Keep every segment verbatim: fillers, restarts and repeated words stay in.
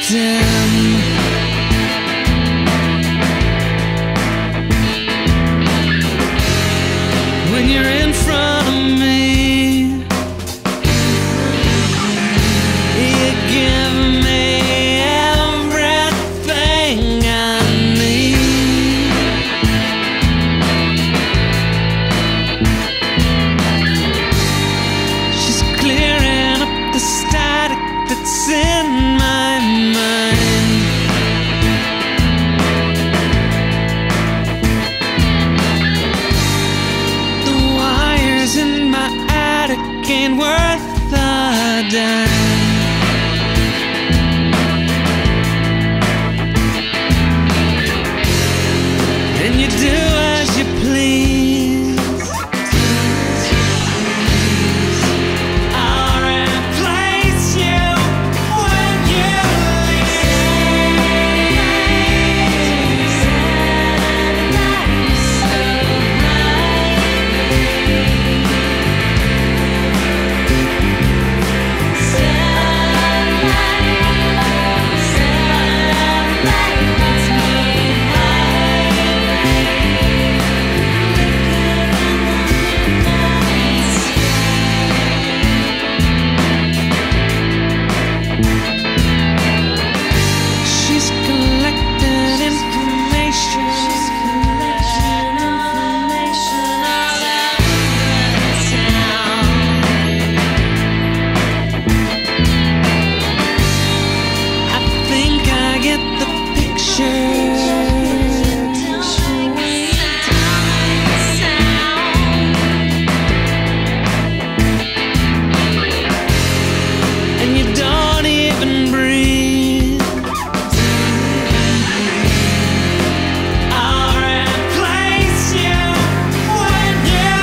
dim. When you're in front of me, you give me everything I need. She's clearing up the static that's in my mind. The wires in my attic ain't worth a dime. And you do as you please. I'll replace you when you she's collecting information. She's collecting information all over town. I think I get the picture. And you don't even breathe. I'll replace you when you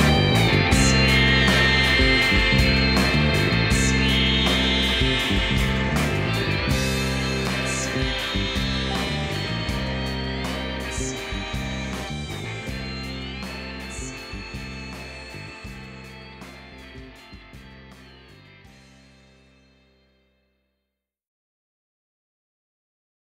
Skin.